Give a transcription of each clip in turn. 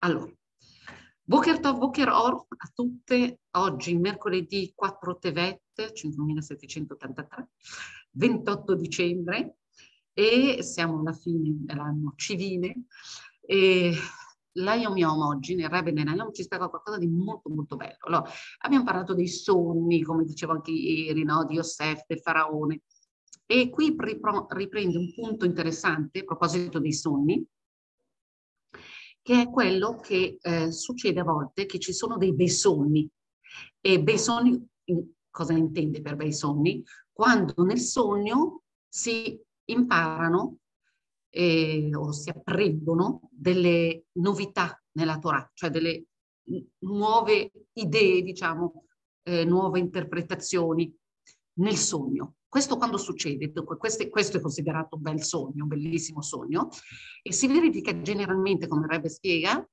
Allora, Boker Tov, Boker Or a tutte. Oggi, mercoledì 4 Tevet, 5783, 28 dicembre, e siamo alla fine dell'anno civile. E l'Ayom Yom oggi, nel Rebbe Nenayom, ci spiega qualcosa di molto molto bello. Allora, abbiamo parlato dei sogni, come dicevo anche ieri, no? Di Yosef, del faraone. E qui riprende un punto interessante a proposito dei sogni, che è quello che succede a volte, che ci sono dei bei sogni. E bei sogni, cosa intende per bei sogni? Quando nel sogno si imparano o si apprendono delle novità nella Torah, cioè delle nuove idee, diciamo, nuove interpretazioni nel sogno. Questo quando succede, questo è considerato un bel sogno, un bellissimo sogno, e si verifica generalmente, come il Rebbe spiega,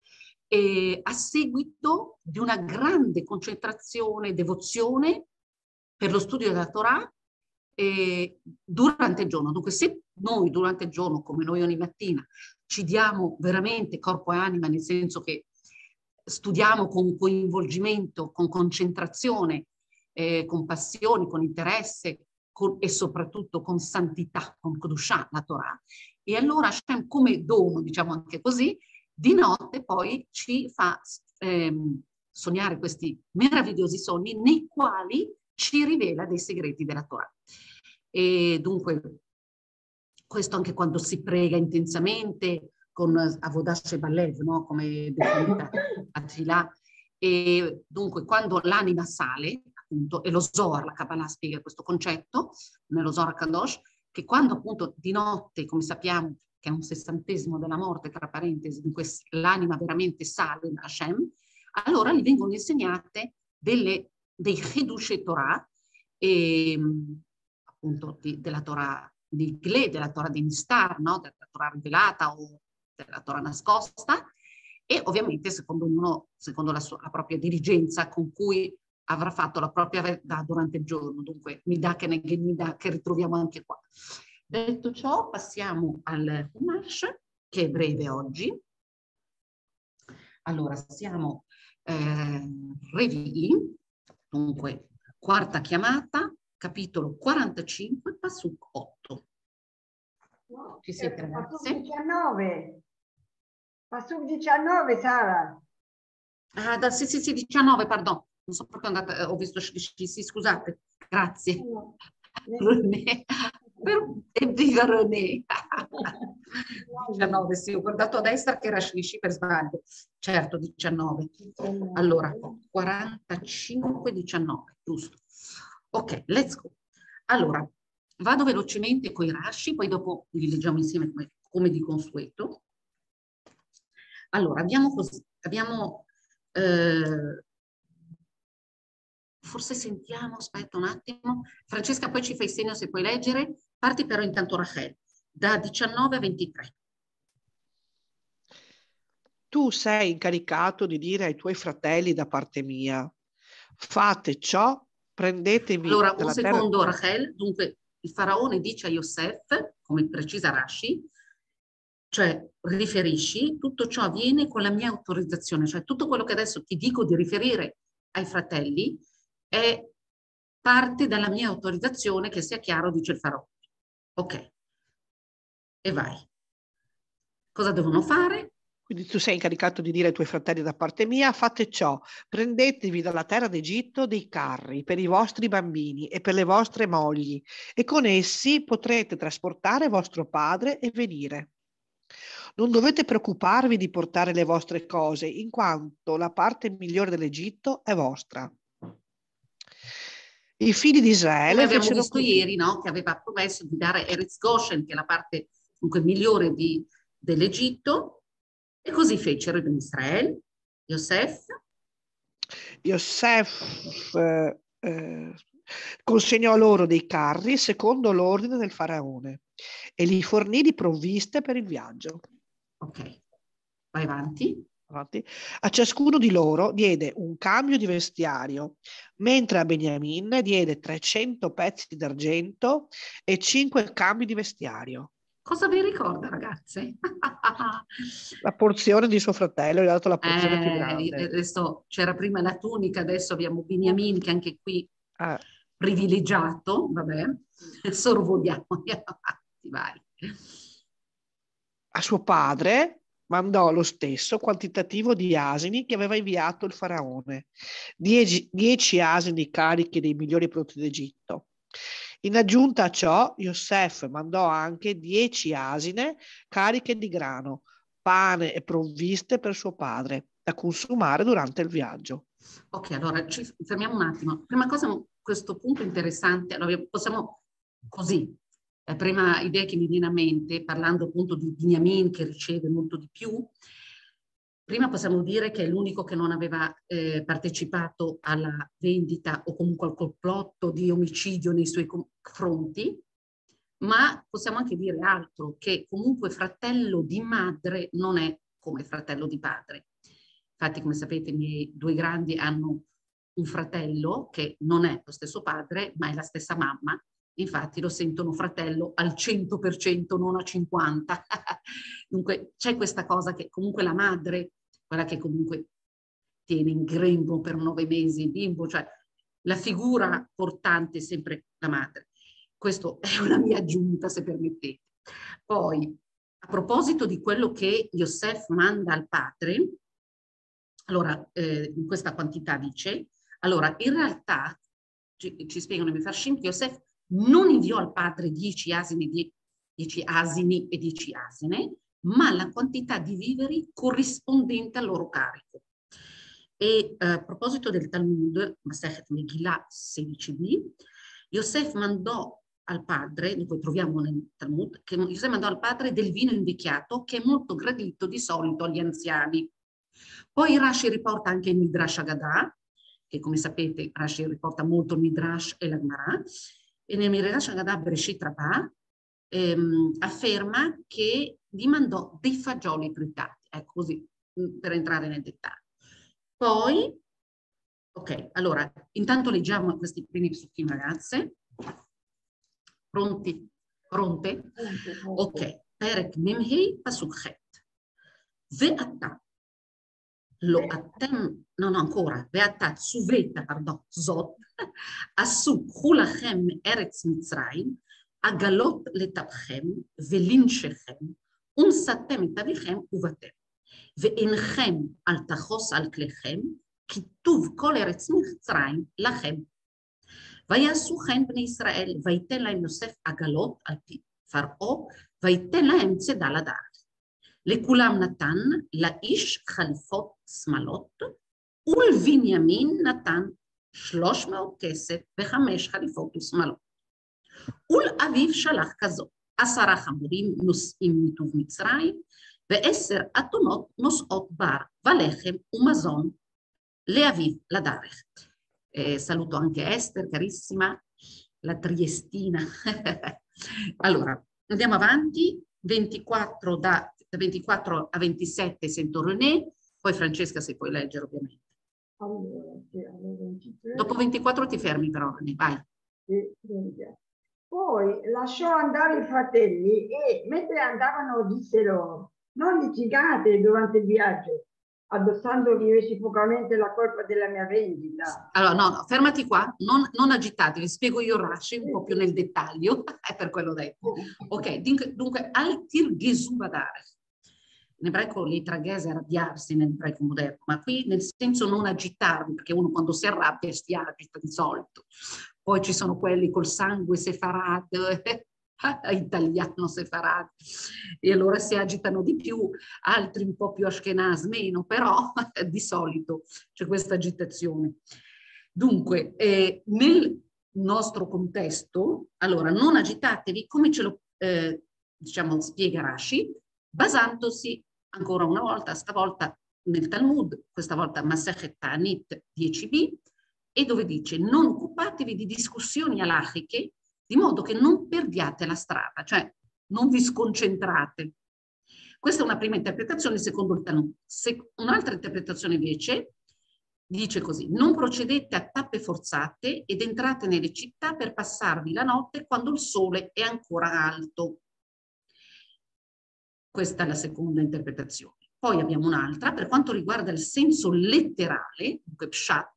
a seguito di una grande concentrazione e devozione per lo studio della Torah durante il giorno. Dunque, se noi durante il giorno, come noi ogni mattina, ci diamo veramente corpo e anima, nel senso che studiamo con coinvolgimento, con concentrazione, con passione, con interesse e soprattutto con santità, con Kedushah, la Torah, e allora Hashem, come dono, diciamo anche così, di notte poi ci fa sognare questi meravigliosi sogni nei quali ci rivela dei segreti della Torah. E dunque, questo anche quando si prega intensamente con Avodah Shebalev, no? Come definita Atfilah. E dunque, quando l'anima sale, appunto, e lo Zohar, la Kabbalah spiega questo concetto, nello Zohar Kadosh, che quando appunto di notte, come sappiamo, che è un sessantesimo della morte, tra parentesi, in cui l'anima veramente sale da Hashem, allora gli vengono insegnate dei Chidush Torah, appunto della Torah di Gle, della Torah di Nistar, no? Della Torah rivelata o della Torah nascosta, e ovviamente secondo ognuno, secondo la propria dirigenza con cui avrà fatto la propria verità durante il giorno. Dunque, Midah che ritroviamo anche qua. Detto ciò, passiamo al Humash, che è breve oggi. Allora, siamo Revi'i, dunque, quarta chiamata, capitolo 45, Pasuk 8. Ci siete, ragazzi? Pasuk 19. Pasuk 19, Sara. Ah, sì, 19, pardon. Non sono proprio andata, ho visto, sì, scusate, grazie. René. Evviva René. 19, sì, ho guardato a destra che era Shlishi per sbaglio. Certo, 19. Allora, 45, 19, giusto. Ok, let's go. Allora, vado velocemente con i Rashi, poi dopo li leggiamo insieme come di consueto. Allora, abbiamo forse sentiamo, aspetta un attimo. Francesca, poi ci fai segno se puoi leggere. Parti però intanto Rachel, da 19 a 23. Tu sei incaricato di dire ai tuoi fratelli da parte mia, fate ciò, prendetevi allora, un dalla secondo, terra. Rachel. Dunque, il faraone dice a Yosef, come precisa Rashi, cioè riferisci, tutto ciò avviene con la mia autorizzazione, cioè tutto quello che adesso ti dico di riferire ai fratelli è parte dalla mia autorizzazione, che sia chiaro, dice il faraone. Ok, e vai. Cosa devono fare? Quindi tu sei incaricato di dire ai tuoi fratelli da parte mia, fate ciò, prendetevi dalla terra d'Egitto dei carri per i vostri bambini e per le vostre mogli, e con essi potrete trasportare vostro padre e venire. Non dovete preoccuparvi di portare le vostre cose, in quanto la parte migliore dell'Egitto è vostra. I figli di Israele Come abbiamo fecero visto così. ieri, no? Che aveva promesso di dare Eretz Goshen, che è la parte comunque migliore dell'Egitto, e così fecero in Israele, Yosef. Yosef consegnò loro dei carri secondo l'ordine del faraone e li fornì di provviste per il viaggio. Ok, vai avanti. A ciascuno di loro diede un cambio di vestiario, mentre a Beniamin diede 300 pezzi d'argento e 5 cambi di vestiario. Cosa vi ricorda, ragazze? La porzione di suo fratello, gli ha dato la porzione più grande. Adesso c'era prima la tunica, adesso abbiamo Beniamin che anche qui privilegiato, vabbè, sorvoliamo, andiamo avanti, vai. A suo padre mandò lo stesso quantitativo di asini che aveva inviato il faraone, 10 asini carichi dei migliori prodotti d'Egitto. In aggiunta a ciò, Yosef mandò anche 10 asine cariche di grano, pane e provviste per suo padre, da consumare durante il viaggio. Ok, allora ci fermiamo un attimo. Prima cosa, questo punto interessante, allora possiamo così, la prima idea che mi viene a mente, parlando appunto di Beniamin che riceve molto di più, prima possiamo dire che è l'unico che non aveva partecipato alla vendita o comunque al complotto di omicidio nei suoi confronti, ma possiamo anche dire altro, che comunque fratello di madre non è come fratello di padre. Infatti, come sapete, i miei due grandi hanno un fratello che non è lo stesso padre, ma è la stessa mamma. Infatti lo sentono fratello al 100%, non a 50%. Dunque c'è questa cosa che comunque la madre, quella che comunque tiene in grembo per 9 mesi il bimbo, cioè la figura portante è sempre la madre. Questa è una mia aggiunta, se permettete. Poi, a proposito di quello che Yosef manda al padre, allora, in questa quantità dice, allora, in realtà, ci spiegano i Mefarshim che Yosef non inviò al padre 10 asini e 10 asine, ma la quantità di viveri corrispondente al loro carico. E a proposito del Talmud, Masechet Megillah 16b, Yosef mandò al padre, noi troviamo nel Talmud, che Yosef mandò al padre del vino invecchiato che è molto gradito di solito agli anziani. Poi Rashi riporta anche il Midrash Haggadah, che come sapete Rashi riporta molto il Midrash e la Gemara, e nel Midrash Haggadah Bereshit Rabbah afferma che gli mandò dei fagioli tritati, ecco così, per entrare nel dettaglio. Poi, ok, allora, intanto leggiamo questi primi psukim, ragazze. Pronti? Pronte? Ok, Perek Memhei Pasuk Chet. Ve'ata. Lo attem, no ancora, Ve'ata Tsuveta, pardon, Zot, Asuk Hulachem Eretz Mitzrayim, Agalot Letavchem, Velinshechem, Umsatem Etavichem Uvatem. ואינכם אל תחוס על כליכם, כיתוב כל ארץ מצרים לכם. ויעשו כן בני ישראל, ויתן להם יוסף עגלות על פי פרעה, ויתן להם צידה לדעת. לכולם נתן לאיש חליפות שמלות, ולבנימין נתן 300 כסף ו5 חליפות ושמלות. ולאביו שלח כזאת, 10 חמורים נושאים מטוב מצרים, ו10 אתונות נושאות בר ולחם ומזון לאביו לדרך. Saluto anche Esther, carissima, la triestina. Allora, andiamo avanti, 24 da 24 a 27 sento René, poi Francesca se puoi leggere ovviamente. Allora, alle 23. Dopo 24 ti fermi però René, vai. Poi lasciò andare i fratelli e mentre andavano disse loro: non litigate durante il viaggio, addossandovi reciprocamente la colpa della mia vendita. Allora, no, fermati qua, non agitatevi, spiego io Rashi un po' più nel dettaglio, è per quello detto. Ok, dunque, al tirghesu badare. In ebraico l'itraghes è arrabbiarsi nell'ebraico moderno, ma qui nel senso non agitarvi, perché uno quando si arrabbia si agita di solito. Poi ci sono quelli col sangue sefarad, italiano sefarad, e allora si agitano di più, altri un po' più ashkenaz, meno, però di solito c'è questa agitazione. Dunque, nel nostro contesto, allora non agitatevi, come ce lo diciamo spiega Rashi, basandosi ancora una volta, stavolta nel Talmud, questa volta Masechet Ta'anit 10b, e dove dice non occupatevi di discussioni halachiche di modo che non perdiate la strada, cioè non vi sconcentrate. Questa è una prima interpretazione secondo il Talmud. Un'altra interpretazione invece dice così: non procedete a tappe forzate ed entrate nelle città per passarvi la notte quando il sole è ancora alto. Questa è la seconda interpretazione. Poi abbiamo un'altra, per quanto riguarda il senso letterale, pshat,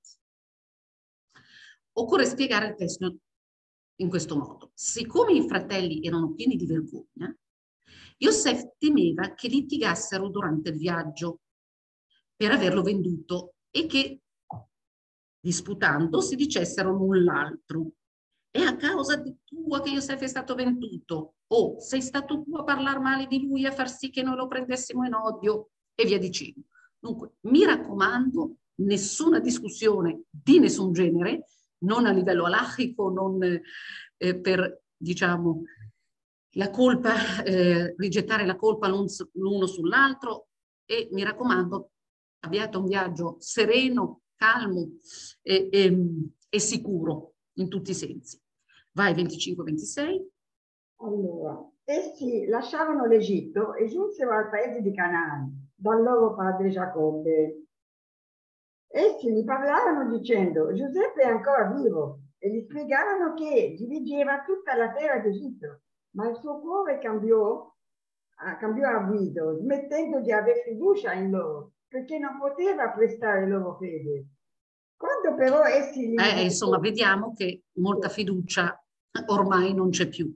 occorre spiegare il testo in questo modo. Siccome i fratelli erano pieni di vergogna, Yosef temeva che litigassero durante il viaggio per averlo venduto e che, disputando, si dicessero l'un l'altro: è a causa di tua che Yosef è stato venduto, o sei stato tu a parlare male di lui e a far sì che noi lo prendessimo in odio, e via dicendo. Dunque, mi raccomando, nessuna discussione di nessun genere, non a livello alachico, non per, diciamo, la colpa, rigettare la colpa l'uno sull'altro, e mi raccomando, abbiate un viaggio sereno, calmo e sicuro in tutti i sensi. Vai, 25-26. Allora, essi lasciarono l'Egitto e giunsero al paese di Canaan dal loro padre Giacobbe. Essi gli parlavano dicendo: Giuseppe è ancora vivo, e gli spiegarono che dirigeva tutta la terra d'Egitto, ma il suo cuore cambiò avviso, smettendo di avere fiducia in loro, perché non poteva prestare loro fede. Quando però essi insomma, vediamo che molta fiducia ormai non c'è più.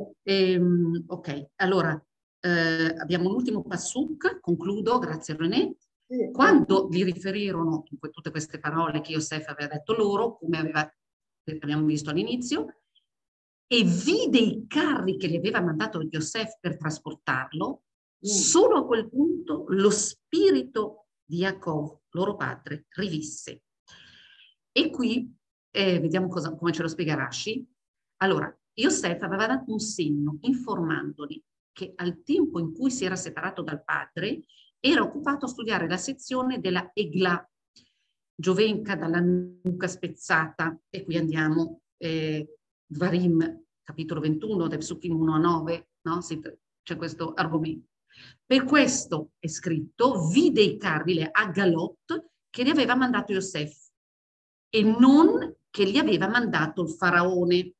Ok, allora abbiamo l'ultimo passuk, concludo, grazie René. Quando gli riferirono tutte queste parole che Yosef aveva detto loro, come abbiamo visto all'inizio, e vide i carri che gli aveva mandato Yosef per trasportarlo, solo a quel punto lo spirito di Jacob, loro padre, rivisse. E qui vediamo come ce lo spiega Rashi. Allora, Yosef aveva dato un segno informandoli che al tempo in cui si era separato dal padre era occupato a studiare la sezione della Egla, giovenca dalla nuca spezzata, e qui andiamo, Dvarim, capitolo 21, del Psukim 1-9, no? C'è questo argomento. Per questo è scritto: vide i carri, le Agalot, che gli aveva mandato Yosef, e non che gli aveva mandato il faraone.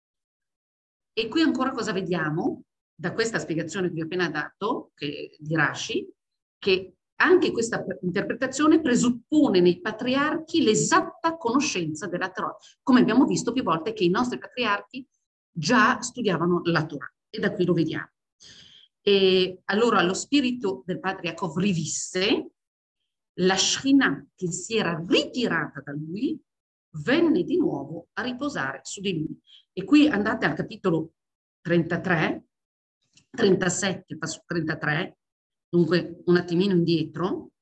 E qui ancora cosa vediamo? Da questa spiegazione che vi ho appena dato, di Rashi, che anche questa interpretazione presuppone nei patriarchi l'esatta conoscenza della Torah, come abbiamo visto più volte che i nostri patriarchi già studiavano la Torah, e da qui lo vediamo. E allora lo spirito del padre Yaakov rivisse, la Shekhinah che si era ritirata da lui venne di nuovo a riposare su di lui. E qui andate al capitolo 33, 37, passo 33, dunque un attimino indietro.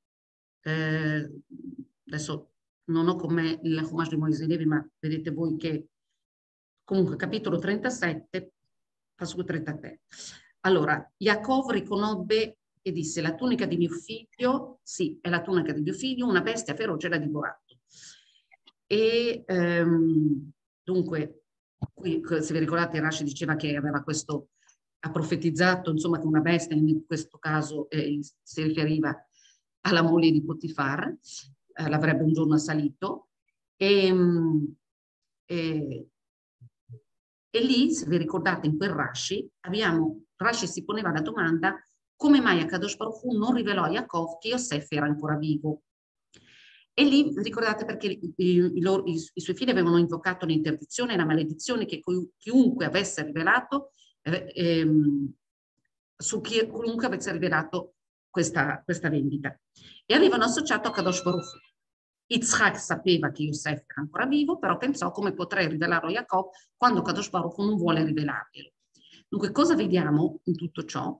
Adesso non ho con me il Chumash di Moise Levi, ma vedete voi che comunque capitolo 37, passo 33. Allora, Jacob riconobbe e disse: la tunica di mio figlio, sì, è la tunica di mio figlio, una bestia feroce l'ha divorato. E dunque, qui, se vi ricordate, Rashi diceva che aveva questo, ha profetizzato, insomma, che una bestia, in questo caso si riferiva alla moglie di Potifar, l'avrebbe un giorno assalito, e lì, se vi ricordate, in quel Rashi, Rashi si poneva la domanda: come mai Akadosh Baruch Hu non rivelò a Yaakov che Yosef era ancora vivo? E lì, ricordate, perché i suoi figli avevano invocato l'interdizione e la maledizione che chiunque avesse rivelato, chiunque avesse rivelato questa vendita. E avevano associato a Kadosh Baruch Hu. Yitzhak sapeva che Yosef era ancora vivo, però pensò: come potrei rivelarlo a Jacob quando Kadosh Baruch Hu non vuole rivelarglielo? Dunque, cosa vediamo in tutto ciò?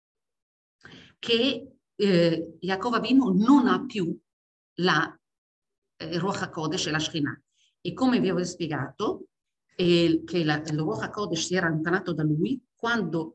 Che Yaakov Avinu non ha più la Ruach HaKodesh e la Shekhinah. E come vi avevo spiegato, che il Ruach HaKodesh si era allontanato da lui quando,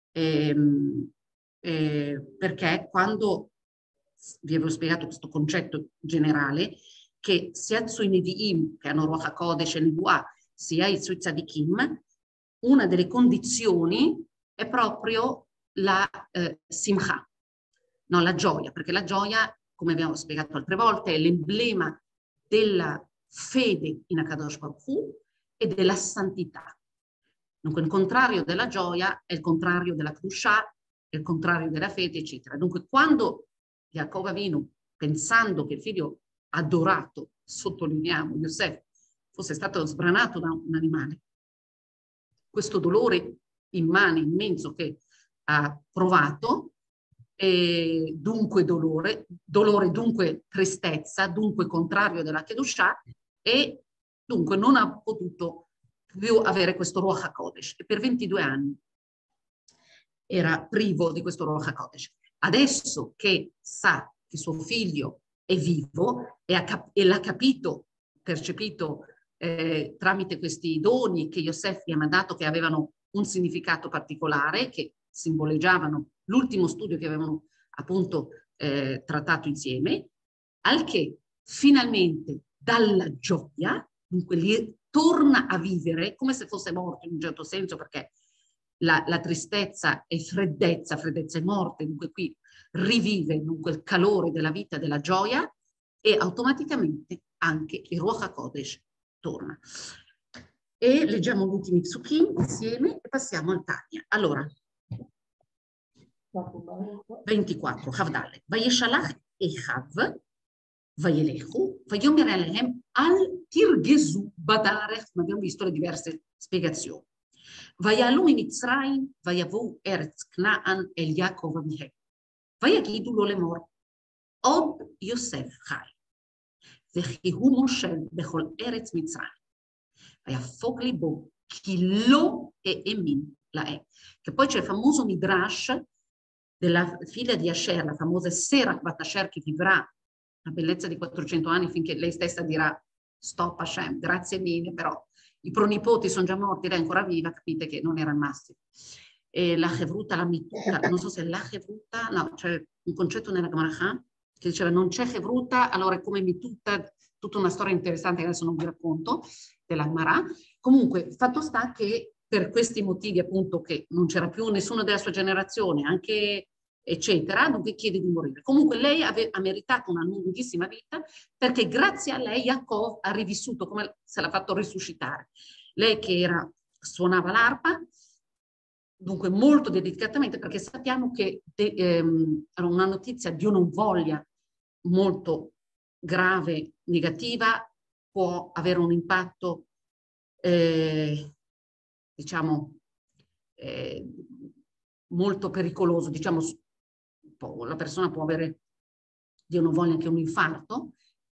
perché quando vi avevo spiegato questo concetto generale, che sia sui Nevi'im, che hanno Ruach HaKodesh e Nebuah, sia sui Tzadikim, una delle condizioni è proprio la Simcha, no, la gioia, perché la gioia, come abbiamo spiegato altre volte, è l'emblema della fede in Akadosh Baruch Hu e della santità. Dunque il contrario della gioia è il contrario della Kedushah, il contrario della fede, eccetera. Dunque, quando Yaakov Avinu, pensando che il figlio adorato, sottolineiamo, Yosef, fosse stato sbranato da un animale, questo dolore immane, immenso che ha provato, e dunque dolore, dunque tristezza, dunque contrario della Kedushah, e dunque non ha potuto più avere questo Ruach HaKodesh, e per 22 anni era privo di questo Ruach HaKodesh. Adesso che sa che suo figlio è vivo e l'ha capito, percepito tramite questi doni che Yosef gli ha mandato, che avevano un significato particolare, che simboleggiavano l'ultimo studio che avevano appunto trattato insieme, al che finalmente dalla gioia, dunque torna a vivere come se fosse morto in un certo senso, perché la tristezza è freddezza è morte, dunque qui rivive dunque il calore della vita, della gioia, e automaticamente anche il Ruach HaKodesh torna. E leggiamo gli ultimi psukim insieme e passiamo al Tanya. Allora, 24, Havdalet. Vayeshalach Echav, Vayelechu, Vayomer Alehem, Al Tirgezu Badarech, ma abbiamo visto le diverse spiegazioni. ויעלו ממצרים ויבואו ארץ כנען אל יעקב אביהם. ויגידו לו לאמור, עוד יוסף חי, וכי הוא מושל בכל ארץ מצרים. ויפוק ליבו, כי לא האמין להם. Che poi c'è il famoso midrash della figlia di Asher, la famosa Serach bat Asher, che vivrà la bellezza di 400 anni finché lei stessa dirà stop Hashem, grazie mille, però i pronipoti sono già morti, lei è ancora viva, capite che non era il massimo. E la Chevruta, la Mituta, non so se è la Chevruta, no, c'è un concetto nella Gemara che diceva non c'è Chevruta, allora è come Mituta, tutta una storia interessante che adesso non vi racconto, della Gemara. Comunque, fatto sta che per questi motivi appunto che non c'era più nessuno della sua generazione, anche eccetera, dunque chiede di morire. Comunque lei ha meritato una lunghissima vita, perché grazie a lei Yaakov ha rivissuto, come se l'ha fatto risuscitare. Lei che suonava l'arpa, dunque molto dedicatamente, perché sappiamo che era una notizia, Dio non voglia, molto grave, negativa, può avere un impatto, diciamo, molto pericoloso, diciamo, la persona può avere, Dio non voglia, anche un infarto,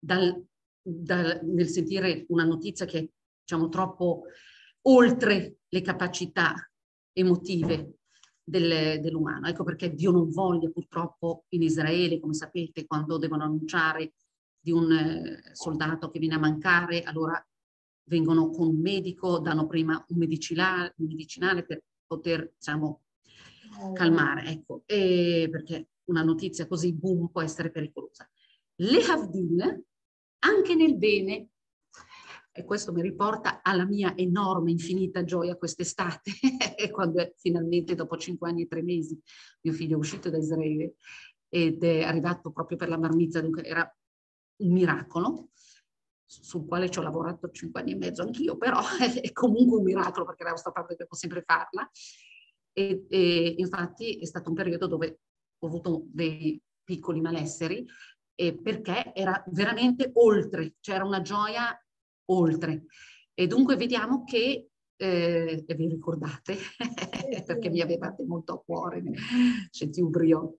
nel sentire una notizia che è, diciamo, troppo oltre le capacità emotive dell'umano. Ecco perché Dio non voglia, purtroppo in Israele, come sapete, quando devono annunciare di un soldato che viene a mancare, allora vengono con un medico, danno prima un medicinale per poter, diciamo, calmare, ecco, perché una notizia così boom può essere pericolosa. Le Havdil, anche nel bene, e questo mi riporta alla mia enorme, infinita gioia quest'estate, quando finalmente dopo 5 anni e 3 mesi mio figlio è uscito da Israele ed è arrivato proprio per la bar mitzvah, dunque era un miracolo, sul quale ci ho lavorato 5 anni e mezzo anch'io, però è comunque un miracolo, perché era questa parte che devo sempre farla. E infatti è stato un periodo dove ho avuto dei piccoli malesseri, perché era veramente oltre, c'era una gioia oltre. E dunque vediamo che, e vi ricordate, perché mi avevate molto a cuore, senti ubrio.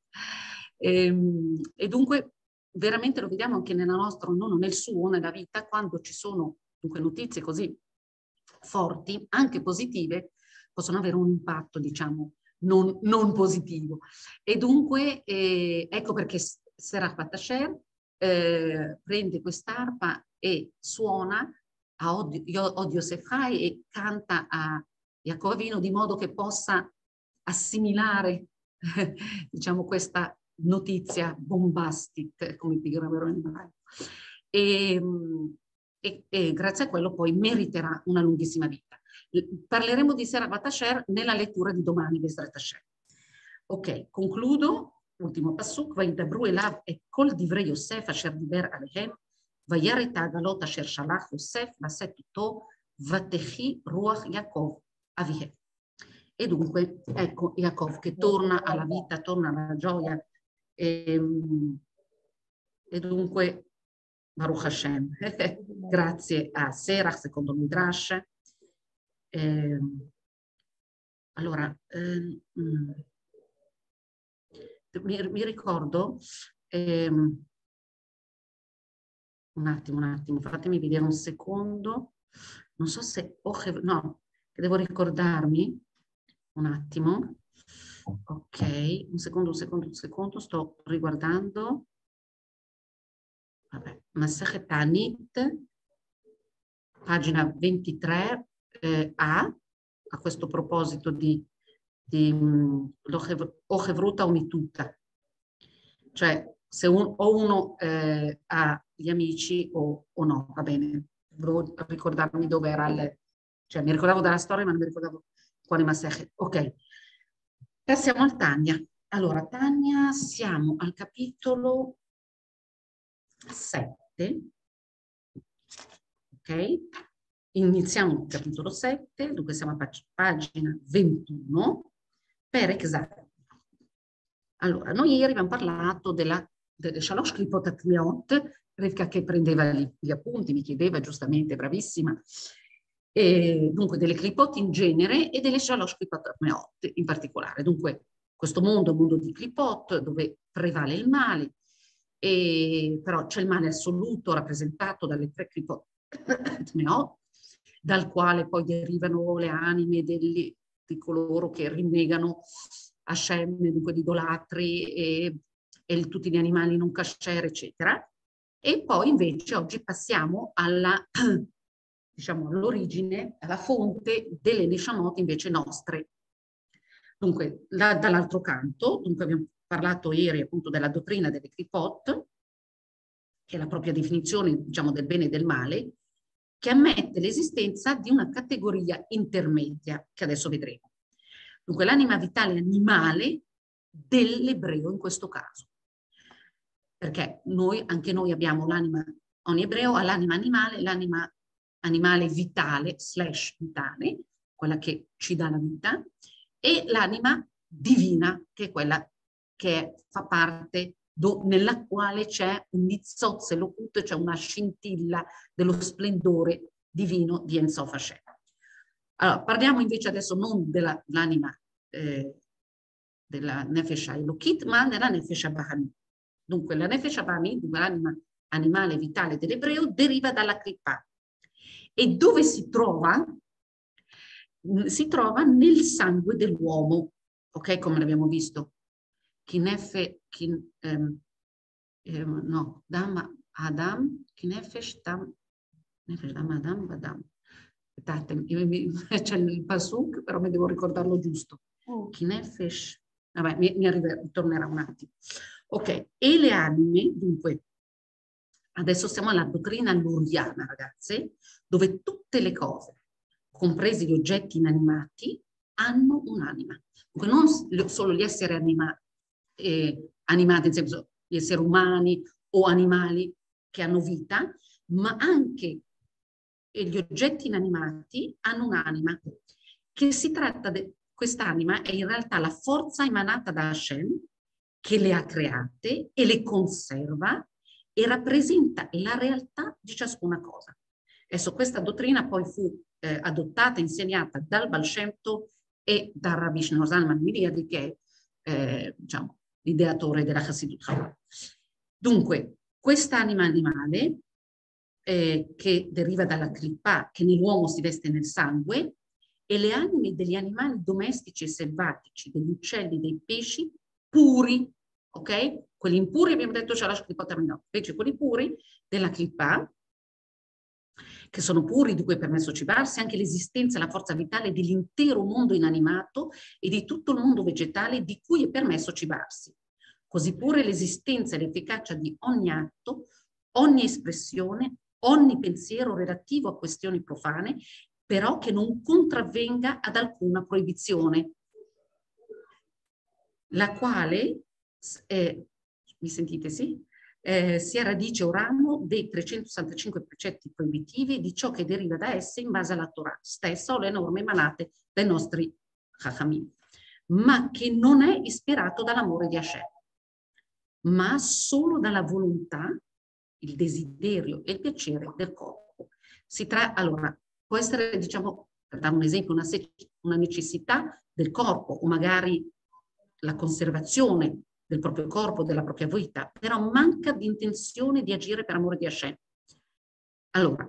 E dunque veramente lo vediamo anche nella nostra, non nel suo, nella vita, quando ci sono dunque notizie così forti, anche positive, possono avere un impatto, diciamo, non positivo. E dunque, ecco perché Serach bat Asher prende quest'arpa e suona a Od Yosef Hai e canta a Yaakov Avinu, di modo che possa assimilare, diciamo, questa notizia bombastic, come direbbero in ebraico. E grazie a quello poi meriterà una lunghissima vita. Parleremo di Serach bat Asher nella lettura di domani, Bezrat Hashem. Ok, concludo. Ultimo pasuk, וידברו אליו את כל דברי יוסף אשר דיבר עליהם, וירא את העגלות אשר שלח יוסף לשאת אותו, ותחי רוח יעקב אביהם. E dunque, ecco, Yaakov che torna alla vita, torna alla gioia. E dunque, Baruch Hashem, grazie a Serach, secondo Midrash. Allora, mi ricordo, un attimo, fatemi vedere un secondo, non so se, no, che devo ricordarmi, un attimo, ok, un secondo, sto riguardando, vabbè, Masechet Ta'anit, pagina 23, a questo proposito di Ochevruta Unituta, cioè se uno ha gli amici o no, va bene, devo ricordarmi dove era cioè mi ricordavo della storia ma non mi ricordavo quale Masechet. Ok, passiamo al Tanya. Allora, Tanya, siamo al capitolo 7, ok? Iniziamo il capitolo 7, dunque siamo a pagina 21, per esatto. Allora, noi ieri abbiamo parlato delle Shalosh Klipot Atmeot, Rivka che prendeva gli appunti, mi chiedeva giustamente, bravissima, e dunque delle Klipot in genere e delle Shalosh Klipot Atmeot in particolare. Dunque questo mondo è un mondo di Klipot dove prevale il male, però c'è il male assoluto rappresentato dalle 3 Klipot Atmeot, dal quale poi derivano le anime di coloro che rinnegano Hashem, dunque di idolatri e tutti gli animali non kasher, eccetera. E poi invece oggi passiamo diciamo, all'origine, alla fonte delle Neshamot invece nostre. Dunque, dall'altro canto, dunque abbiamo parlato ieri appunto della dottrina delle Klipot, che è la propria definizione, diciamo, del bene e del male, che ammette l'esistenza di una categoria intermedia, che adesso vedremo. Dunque, l'anima vitale animale dell'ebreo in questo caso. Perché anche noi abbiamo l'anima, ogni ebreo ha l'anima animale, l'anima animale vitale, / vitale, quella che ci dà la vita, e l'anima divina, che è quella che fa parte nella quale c'è un nizzot elokut, c'è una scintilla dello splendore divino di Ein Sof Hashem. Allora, parliamo invece adesso non dell'anima della Nefesh Elokit, ma della Nefesh Bahami. Dunque, la Nefesh Bahami, l'anima animale vitale dell'ebreo, deriva dalla Klippa. E dove si trova? Si trova nel sangue dell'uomo, ok? Come l'abbiamo visto. Dam Adam, Kinefesh Dam, Nefesh Dam Adam, Badam. C'è il pasuk, però mi devo ricordarlo giusto. Kinefesh, vabbè, mi tornerà un attimo. Ok, e le anime, dunque, adesso siamo alla dottrina luriana, ragazze, dove tutte le cose, compresi gli oggetti inanimati, hanno un'anima. Dunque non solo gli esseri animati, nel senso gli esseri umani o animali che hanno vita, ma anche gli oggetti inanimati hanno un'anima. Che si tratta quest'anima è in realtà la forza emanata da Hashem che le ha create e le conserva e rappresenta la realtà di ciascuna cosa. Adesso questa dottrina poi fu adottata e insegnata dal Baal Shem Tov e dal Rabbi Shlomo Zalman Miliadi, che è diciamo, l'ideatore della Chassidut Chabad. Dunque, quest'anima animale che deriva dalla Klippa, che nell'uomo si veste nel sangue, e le anime degli animali domestici e selvatici, degli uccelli, dei pesci, puri, ok? Quelli impuri abbiamo detto c'è la Klippa terminata, invece quelli puri della Klippa, che sono puri, di cui è permesso cibarsi, anche l'esistenza e la forza vitale dell'intero mondo inanimato e di tutto il mondo vegetale di cui è permesso cibarsi. Così pure l'esistenza e l'efficacia di ogni atto, ogni espressione, ogni pensiero relativo a questioni profane, però che non contravvenga ad alcuna proibizione, la quale, mi sentite sì? Sia radice o ramo dei 365 precetti proibitivi di ciò che deriva da esse in base alla Torah stessa o le norme emanate dai nostri Chachamim, ma che non è ispirato dall'amore di Hashem, ma solo dalla volontà, il desiderio e il piacere del corpo. Allora, può essere, diciamo, per dare un esempio, una necessità del corpo o magari la conservazione del proprio corpo, della propria vita, però manca di intenzione di agire per amore di Hashem. Allora,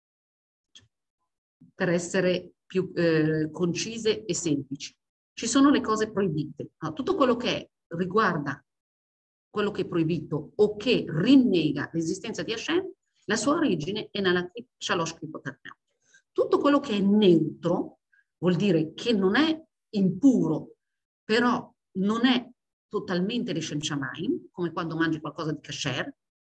per essere più concise e semplici, ci sono le cose proibite. No, tutto quello che riguarda quello che è proibito o che rinnega l'esistenza di Hashem, la sua origine è nella Shalosh Klipot HaTmeot. Tutto quello che è neutro vuol dire che non è impuro, però non è totalmente Leshem Shamayim, come quando mangi qualcosa di kasher,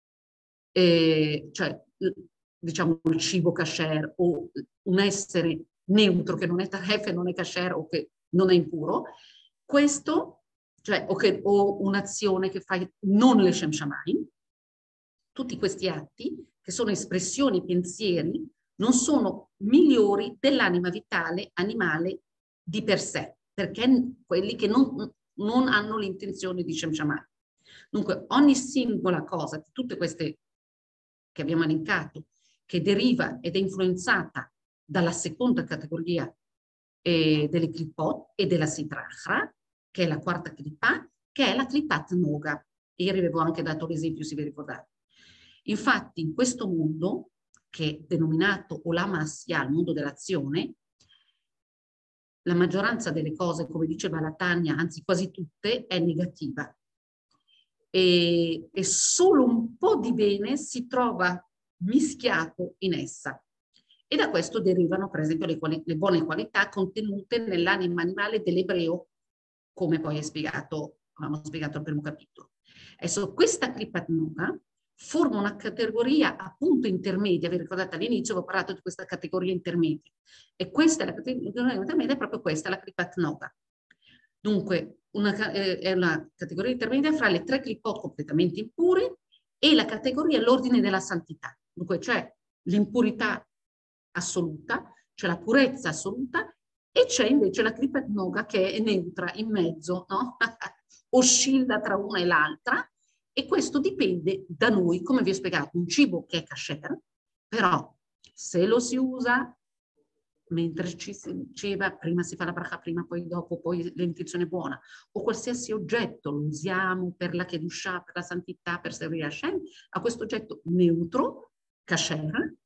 cioè diciamo il cibo kasher o un essere neutro che non è taref e non è kasher o che non è impuro, questo, cioè, o un'azione che fai non Leshem Shamayim, tutti questi atti che sono espressioni, pensieri, non sono migliori dell'anima vitale animale di per sé, perché quelli che non hanno l'intenzione di Shem Shamayim. Dunque, ogni singola cosa di tutte queste che abbiamo elencato, che deriva ed è influenzata dalla seconda categoria delle Klipot e della Sitrachra, che è la quarta Klippa, che è la Klippat Noga. Ieri avevo anche dato l'esempio, se vi ricordate. Infatti, in questo mondo, che è denominato Olam Asya, il mondo dell'azione, la maggioranza delle cose, come diceva la Tania, anzi quasi tutte, è negativa. E solo un po' di bene si trova mischiato in essa. E da questo derivano, per esempio, le buone qualità contenute nell'anima animale dell'ebreo, come poi avevamo spiegato al primo capitolo. Adesso, questa Klippat Noga forma una categoria appunto intermedia. Vi ricordate all'inizio avevo parlato di questa categoria intermedia, e questa è la categoria intermedia, è proprio questa, la Klippat Noga. Dunque è una categoria intermedia fra le tre Klipot completamente impure e la categoria l'ordine della santità, dunque cioè l'impurità assoluta, cioè la purezza assoluta, e c'è invece la Klippat Noga che è neutra in mezzo, no? Oscilla tra una e l'altra. E questo dipende da noi, come vi ho spiegato, un cibo che è kasher, però se lo si usa mentre ci si ciba, prima si fa la bracha, prima poi dopo, poi l'intenzione è buona, o qualsiasi oggetto lo usiamo per la Kedushah, per la santità, per servire Hashem, a questo oggetto neutro, kasher,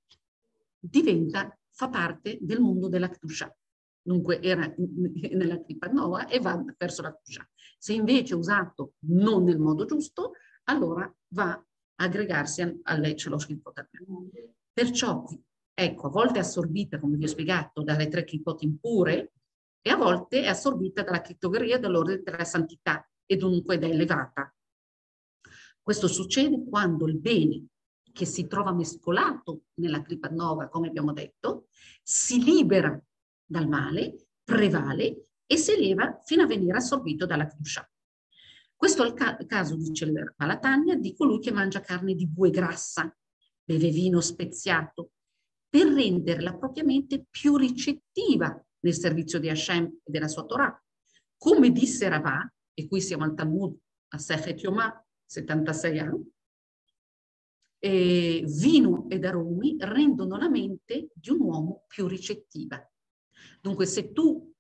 fa parte del mondo della Kedushah. Dunque era nella Klippat Noga e va verso la Kedushah. Se invece è usato non nel modo giusto, allora va a aggregarsi alle Shalosh Klipot HaTmeot. Perciò, ecco, a volte è assorbita, come vi ho spiegato, dalle tre Klipot impure, e a volte è assorbita dalla categoria dell'ordine della santità, e dunque è elevata. Questo succede quando il bene che si trova mescolato nella Klippat Noga, come abbiamo detto, si libera dal male, prevale e si eleva fino a venire assorbito dalla Kedushah. Questo è il caso, dice il Balatania, di colui che mangia carne di bue grassa, beve vino speziato, per rendere la propria mente più ricettiva nel servizio di Hashem e della sua Torah. Come disse Ravà, e qui siamo al Talmud, a Sechet Yomah, 76 anni, vino ed aromi rendono la mente di un uomo più ricettiva. Dunque, se tu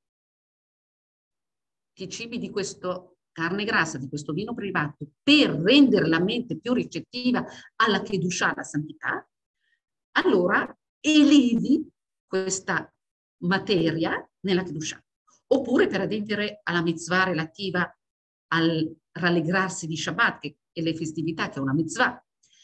ti cibi di questo carne grassa, di questo vino privato, per rendere la mente più ricettiva alla Kedushah, alla santità, allora elevi questa materia nella Kedushah. Oppure per adempiere alla mitzvah relativa al rallegrarsi di Shabbat e le festività, che è una mitzvah,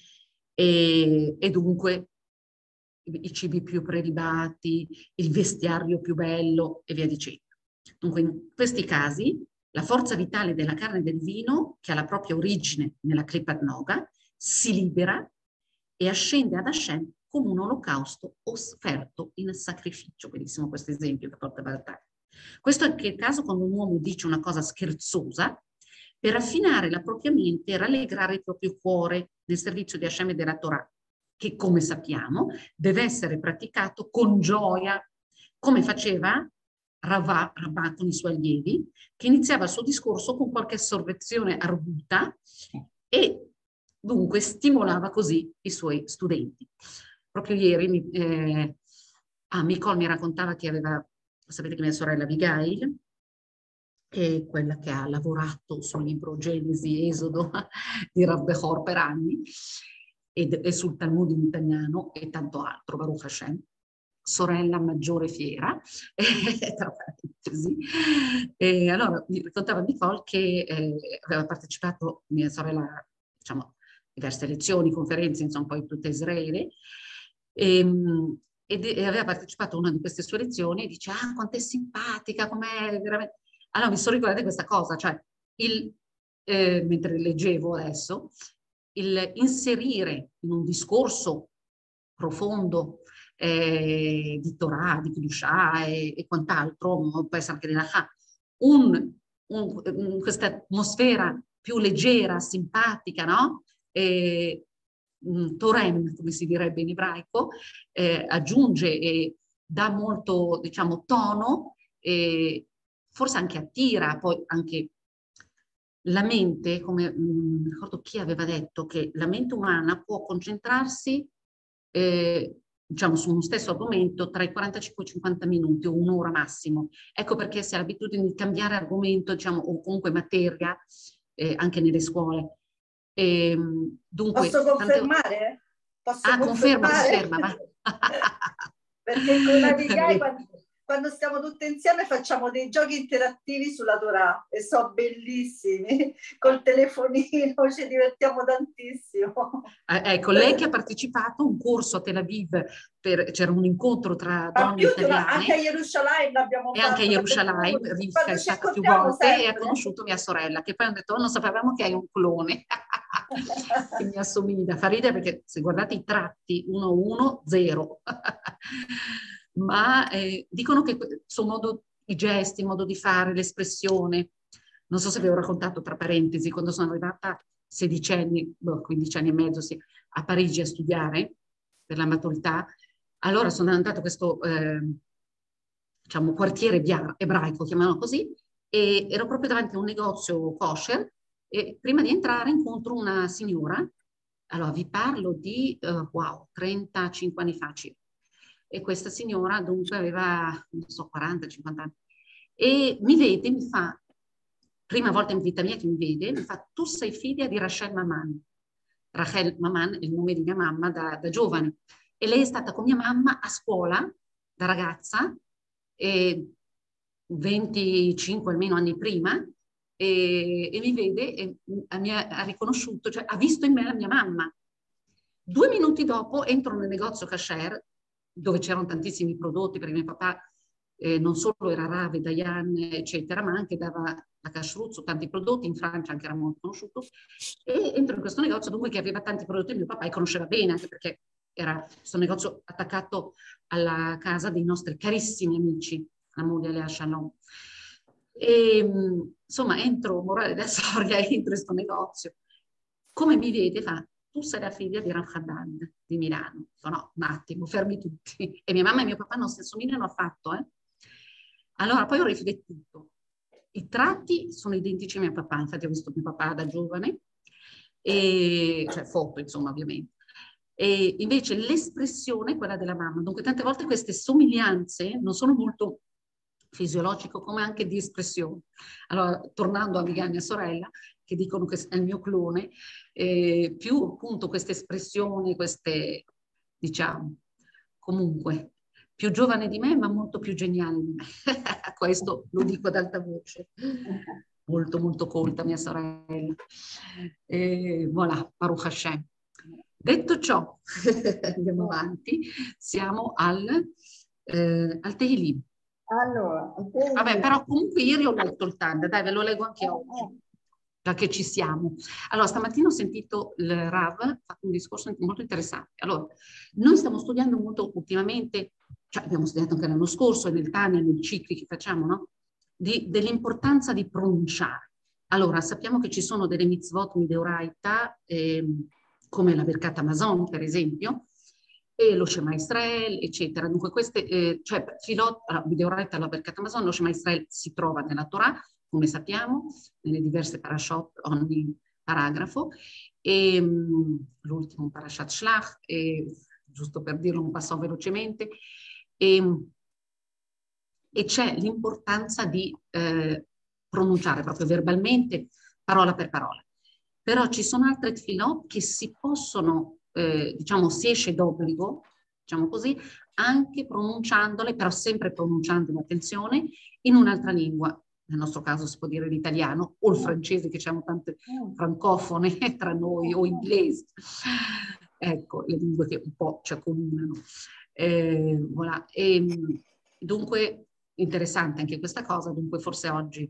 e dunque i cibi più prelibati, il vestiario più bello e via dicendo. Dunque in questi casi la forza vitale della carne e del vino, che ha la propria origine nella Klippat Noga, si libera e ascende ad Hashem come un olocausto offerto in sacrificio. Bellissimo questo esempio che porta Balatania. Questo è anche il caso quando un uomo dice una cosa scherzosa per affinare la propria mente e rallegrare il proprio cuore nel servizio di Hashem e della Torah, che come sappiamo deve essere praticato con gioia, come faceva Ravà con i suoi allievi, che iniziava il suo discorso con qualche osservazione arguta e dunque stimolava così i suoi studenti. Proprio ieri Nicole mi raccontava che aveva, sapete che mia sorella Abigail è quella che ha lavorato sul libro Genesi, Esodo di Rav Bechor per anni e sul Talmud in italiano e tanto altro, Baruch Hashem, sorella maggiore fiera, tra parentesi. E allora mi raccontava Nicole che aveva partecipato, mia sorella, diciamo, a diverse lezioni, conferenze, insomma, poi tutta Israele, e aveva partecipato a una di queste sue lezioni e dice, ah, quanto è simpatica, com'è veramente... Allora mi sono ricordata di questa cosa, cioè, mentre leggevo adesso, il inserire in un discorso profondo di Torah, di Kedushah e quant'altro, può essere anche di Lacha, questa atmosfera più leggera, simpatica, no? Torem, come si direbbe in ebraico, aggiunge e dà molto, diciamo, tono, forse anche attira, poi anche la mente, come mi ricordo chi aveva detto, che la mente umana può concentrarsi diciamo, su uno stesso argomento tra i 45 e i 50 minuti o un'ora massimo. Ecco perché si ha l'abitudine di cambiare argomento, diciamo, o comunque materia, anche nelle scuole. Dunque, posso confermare? Posso conferma, va. Perché con Abigail quando stiamo tutte insieme facciamo dei giochi interattivi sulla Torah e sono bellissimi, col telefonino ci divertiamo tantissimo. Ecco, lei che ha partecipato a un corso a Tel Aviv, c'era un incontro tra donne italiane. Anche a Gerusalemme l'abbiamo fatto. E anche a Gerusalemme, Rivka è stata più volte sempre. E ha conosciuto mia sorella, che poi hanno detto, non sapevamo che hai un clone, che mi assomiglia. Fa ridere perché se guardate i tratti 1-1-0, ma dicono che il suo modo, i gesti, il modo di fare, l'espressione, non so se vi ho raccontato tra parentesi, quando sono arrivata 16 anni, 15 anni e mezzo, sì, a Parigi a studiare per la maturità, allora sono andata a questo diciamo, quartiere ebraico, chiamiamolo così, e ero proprio davanti a un negozio kosher e prima di entrare incontro una signora, allora vi parlo di, wow, 35 anni fa circa. E questa signora dunque aveva, non so, 40-50 anni. E mi vede, mi fa, prima volta in vita mia che mi vede, mi fa, tu sei figlia di Rachel Maman. Rachel Maman è il nome di mia mamma da giovane. E lei è stata con mia mamma a scuola, da ragazza, 25 almeno anni prima, e mi vede e ha riconosciuto, cioè ha visto in me la mia mamma. 2 minuti dopo entro nel negozio kasher, dove c'erano tantissimi prodotti, perché mio papà non solo era Rave, Dayan, eccetera, ma anche dava la kashrut su tanti prodotti, in Francia anche era molto conosciuto, e entro in questo negozio dunque che aveva tanti prodotti mio papà e conosceva bene, anche perché era questo negozio attaccato alla casa dei nostri carissimi amici, la moglie Lea Shalom. E insomma entro, morale della storia, entro in questo negozio, come mi vede fa, tu sei la figlia di Rav Haddad di Milano. Dico, no, un attimo, fermi tutti. E mia mamma e mio papà non si assomigliano affatto. Allora, poi ho riflettuto. I tratti sono identici a mio papà, infatti ho visto mio papà da giovane, cioè foto, insomma, ovviamente. E invece l'espressione è quella della mamma. Dunque, tante volte queste somiglianze non sono molto fisiologiche, come anche di espressione. Allora, tornando a mia sorella, che dicono che è il mio clone, più appunto queste espressioni, queste, diciamo, comunque, più giovane di me, ma molto più geniale di me. Questo lo dico ad alta voce. Molto, molto colta mia sorella. Voilà, Baruch Hashem. Detto ciò, andiamo avanti, siamo al Tehillim. Allora, vabbè, però comunque ieri ho letto il Tanda, dai, ve lo leggo anche oggi, già che ci siamo. Allora, stamattina ho sentito il Rav, ha fatto un discorso molto interessante. Allora, noi stiamo studiando molto ultimamente, cioè abbiamo studiato anche l'anno scorso, nel Tanya, nei cicli che facciamo, no? Dell'importanza di pronunciare. Allora, sappiamo che ci sono delle mitzvot mideoraita, come la Birkat Hamazon, per esempio, e lo Shema Israel, eccetera. Dunque queste, cioè Tfilot, Videoretta, la Birkat Hamazon, lo Shema Israel si trova nella Torah, come sappiamo, nelle diverse parashot, ogni paragrafo, e l'ultimo Parashat Shlach, giusto per dirlo un passo velocemente, e c'è l'importanza di pronunciare proprio verbalmente, parola per parola. Però ci sono altre tfilot che si possono, diciamo, si esce d'obbligo, diciamo così, anche pronunciandole, però sempre pronunciando, attenzione, in un'altra lingua. Nel nostro caso si può dire l'italiano o il francese, che abbiamo tante francofone tra noi, o inglese. Ecco, le lingue che un po' ci accomunano. Voilà. Dunque, interessante anche questa cosa, dunque forse oggi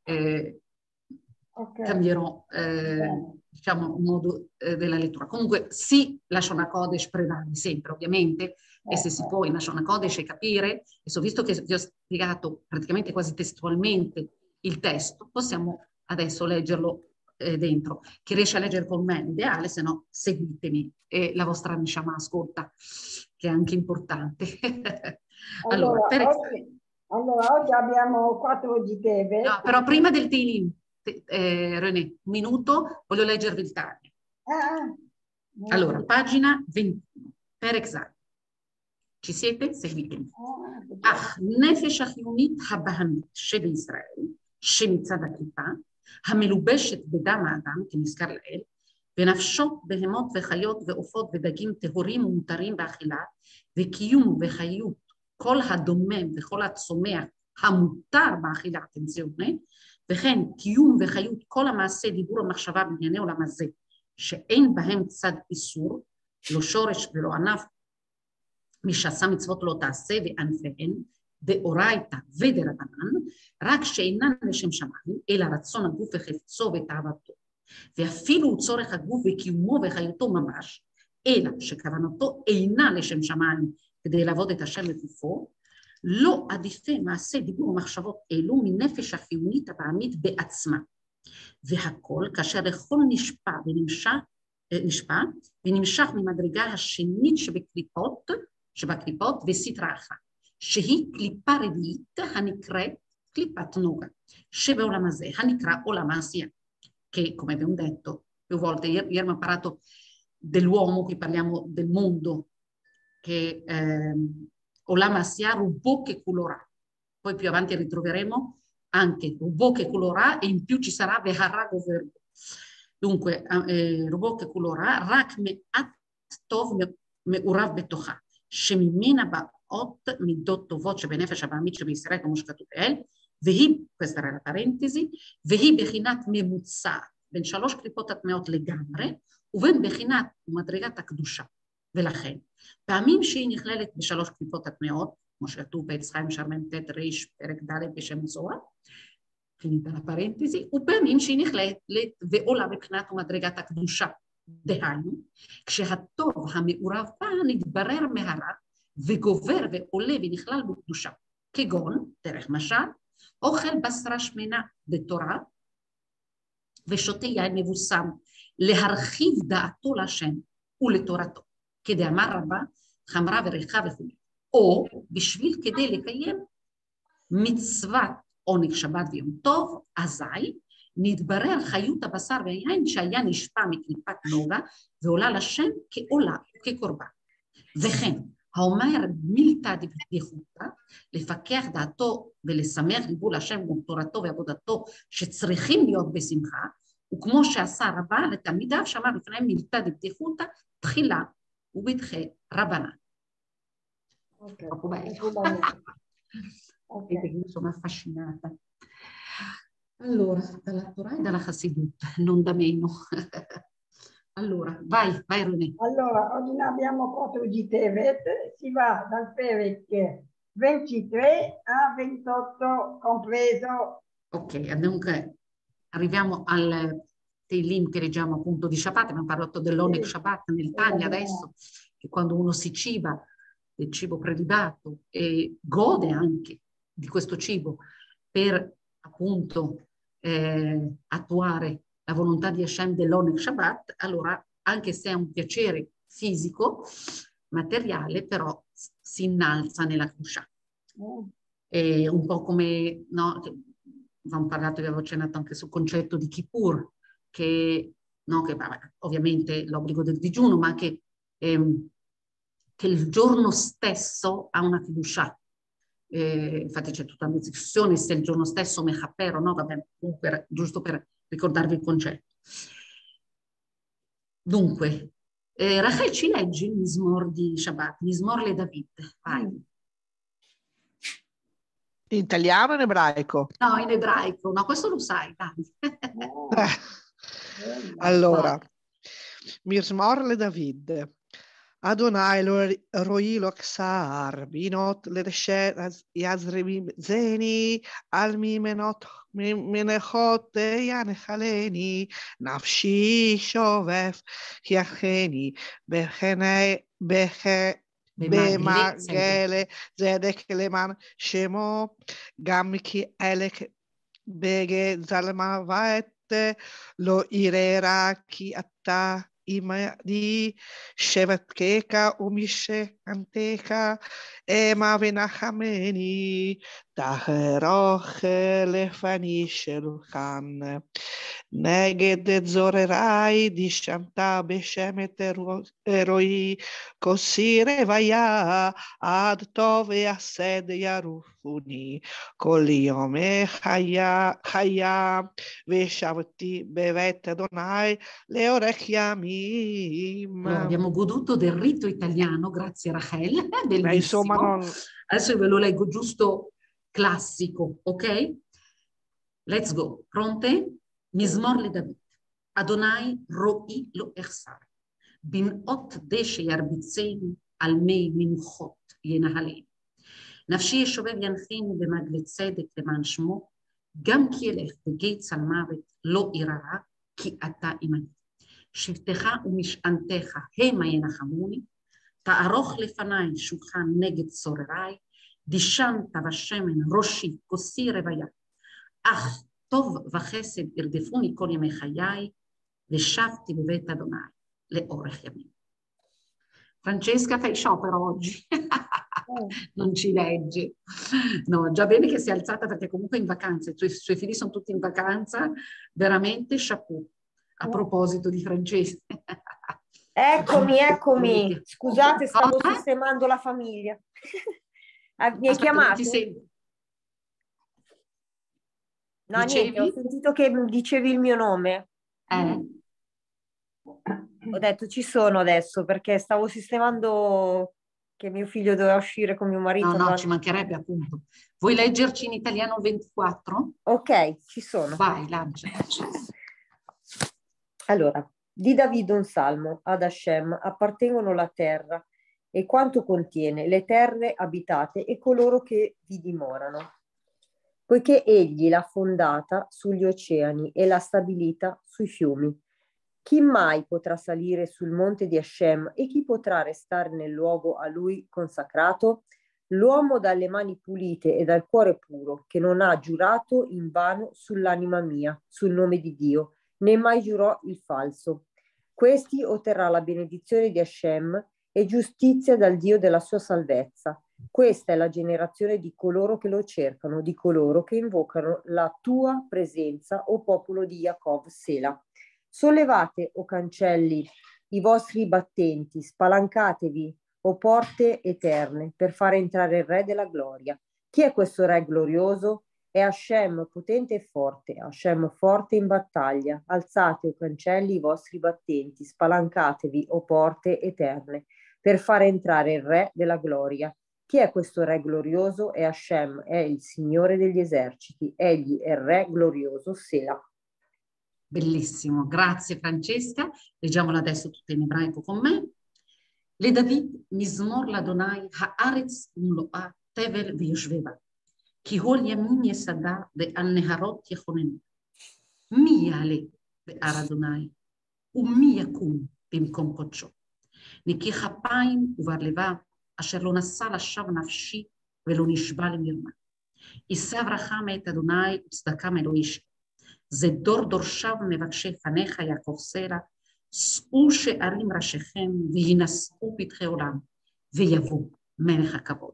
cambierò diciamo un modo della lettura. Comunque sì, la Shona Kodesh prevale sempre ovviamente, e se si può in la Shona Kodesh capire, e visto che vi ho spiegato praticamente quasi testualmente il testo, possiamo adesso leggerlo dentro. Chi riesce a leggere con me è l'ideale, se no seguitemi e la vostra Neshama ascolta, che è anche importante. Allora, oggi abbiamo 4 di Teve. No, però prima del Teilim, René, un minuto, voglio leggervi il Tanya. Allora, pagina 21, per esame. Ci siete? Seguitemi. נפש החיונית הבהמית שבישראל, שמצד הקליפה, המלובשת בדם האדם, כנזכר לאל, ונפשות בהמות וחיות ועופות ודגים טהורים ומותרים באכילה, וקיום וחיות כל הדומם וכל הצומח המותר באכילה, אטנציונה, וכן קיום וחיות כל המעשה דיבור המחשבה בענייני עולם הזה, שאין בהם צד איסור, לא שורש ולא ענף, מי שעשה מצוות לא תעשה וענפיהן, דאורייתא ודרבנן, רק שאינן לשם שמיים, אלא רצון הגוף וחפצו ותאוותו. ואפילו צורך הגוף וקיומו וחיותו ממש, אלא שכוונתו אינה לשם שמיים כדי לעבוד את השם לגופו, לא עדיפה מעשה דיבור ומחשבות אלו מנפש החיונית הבעמית בעצמה. והכל כאשר לכל נשפע ונמשך ממדרגה השנית שבקליפות וסטרה אחת, שהיא קליפה רביעית הנקראת קליפת נוגה, שבעולם הזה הנקרא עולם העשייה. Che, come abbiamo detto più volte, ieri abbiamo parlato dell'uomo, qui parliamo del mondo, che Olam Asiyah, Rubò che Kulorà. Poi più avanti ritroveremo anche Rubò che Kulorà, e in più ci sarà Veharà Governo. Dunque, Rubò che Kulorà, Rak Me'at Tov Me'urav Betocha, Shemimena Ba'ot Midot Tovot Shebenefesh Abamit Shebisrael כמו שכתוב באל, והיא, questa era la parentesi, והיא בחינת ממוצעת בין 3 קליפות הטמאות לגמרי, ובין בחינת ומדרגת הקדושה. ולכן, פעמים שהיא נכללת ב3 קליפות הטמאות, כמו שכתוב בעץ חיים שרמ"ט ריש פרק ד' בשם זוהר, finita la parentesi, ופעמים שהיא נכללת ועולה בבחינת ומדרגת הקדושה. דהיינו, כשהטוב המעורב בה נתברר מהרע, וגובר ועולה ונכלל בקדושה. כגון, דרך משל, אוכל בשרה שמנה בתורה, ושותה יין מבוסם, להרחיב דעתו לשם ולתורתו, כדאמר רבה, חמרה וריחה וכו'. או בשביל כדי לקיים מצוות עונג שבת ויום טוב, אזי נתברר חיות הבשר והיין שהיה נשפע מקליפת נוגה, ועולה לשם כעולה וכקורבן. וכן, האומר מילתא דבדיחותא, לפקח דעתו ולשמח ליבו להשם ותורתו ועבודתו שצריכים להיות בשמחה, וכמו שעשה רבה לתלמידיו שאמר לפניהם מילתא דבדיחותא תחילה ובדחי רבנן. Io sono affascinata. Allora, dalla Torah e dalla Chassidut, non da meno. Allora, vai René. Allora, oggi ne abbiamo 4 di Tevet, si va dal Perek 23 a 28 compreso. Ok, dunque arriviamo al Teilim che leggiamo appunto di Shabbat, abbiamo parlato dell'Oneg Shabbat nel Tanya adesso, che quando uno si ciba del cibo prelibato e gode anche di questo cibo per appunto attuare la volontà di Hashem dell'Oneg Shabbat, allora anche se è un piacere fisico, materiale, però si innalza nella Kedusha. È un po' come, no, abbiamo parlato, vi avevo accennato anche sul concetto di Kippur, che, no, che vabbè, ovviamente l'obbligo del digiuno, ma che il giorno stesso ha una Kedusha. Infatti c'è tutta una discussione se il giorno stesso Mechapero, no? Vabbè, comunque giusto per ricordarvi il concetto. Dunque, Rachel, ci leggi il Mismor di Shabbat, Mismor le David, vai. In italiano o in ebraico? No, in ebraico, no, questo lo sai, dai. Allora, Mismor le David. Adonai roi lo ksar, binot le reshet yazremi zeni, almi menechot yanechaleni, nafshi shovef yacheni, במגלה צדק למען שמו, גם כי אלק בגד זלמוות, לא יראה כי אתה עמדי, שבטך ומשענתך, אמה ונחמני, תערוך לפני שולחן. נגד זוררי דשנת בשם את אלוהי, כוסי רוויה, עד טוב ויסד ירופוני, כל יום חיה, ושבתי בבית אדוני לאורך ימים. Allora, abbiamo goduto del rito italiano, grazie Rachel, bellissimo. Insomma, non... Adesso ve lo leggo giusto classico, ok? Let's go, pronte? Mismor le David. Adonai ro'i lo echsar. Binot deshe yarbitzeni al mei minuchot ינהלני. נפשי ישובב ינחני במגלי צדק למען שמו, גם כי אלך בגיא צל מוות לא יראה, כי אתה עמדי. שבטך ומשענתך המה ינחמוני, תערוך לפניי שולחן נגד צורריי, דשנת בשמן ראשי כוסי רוויה, אך טוב וחסד ירדפוני כל ימי חיי, ושבתי בבית אדוני לאורך ימים. Francesca, fai sciopero oggi? Non ci legge. No, già bene che si è alzata perché comunque è in vacanza, i suoi figli sono tutti in vacanza, veramente chapeau. A proposito di Francesca. Eccomi. Scusate, stavo sistemando la famiglia. Mi hai chiamato? No, niente, ho sentito che dicevi il mio nome. Ho detto ci sono adesso perché stavo sistemando che mio figlio doveva uscire con mio marito. No, ci mancherebbe appunto. Vuoi leggerci in italiano 24? Ok, ci sono. Vai, lancia. Allora, di Davido un salmo, ad Hashem appartengono la terra e quanto contiene, le terre abitate e coloro che vi dimorano, poiché egli l'ha fondata sugli oceani e l'ha stabilita sui fiumi. Chi mai potrà salire sul monte di Hashem e chi potrà restare nel luogo a lui consacrato? L'uomo dalle mani pulite e dal cuore puro, che non ha giurato invano sull'anima mia, sul nome di Dio, né mai giurò il falso. Questi otterrà la benedizione di Hashem e giustizia dal Dio della sua salvezza. Questa è la generazione di coloro che lo cercano, di coloro che invocano la tua presenza, o popolo di Jacob, Sela. Sollevate, o cancelli, i vostri battenti, spalancatevi, o porte eterne, per fare entrare il Re della gloria. Chi è questo Re glorioso? È Hashem, potente e forte, Hashem forte in battaglia. Alzate, o cancelli, i vostri battenti, spalancatevi, o porte eterne, per fare entrare il Re della gloria. Chi è questo Re glorioso? È Hashem, è il Signore degli eserciti, egli è il Re glorioso, Sela. Bellissimo, grazie Francesca. Leggiamolo adesso tutto in ebraico con me. Le David Mismor l'Adonai haaretz umloa tevel v'yoshveva. Ki hol yamin yesada ve'al neharot yechonenu. Mi ya'ale ve'ar Adonai ומי יקום במקום קודשו. נקי כפיים ובר לבב, אשר לא נשא לשווא נפשי ולא נשבע למרמה. יישא ברכה מאת אדוני וצדקה מאלוהי שלו. זה דור דורשיו מבקשי פניך יעקב סלע, שאו שערים ראשיכם והינשאו פתחי עולם. ויבוא מלך הכבוד.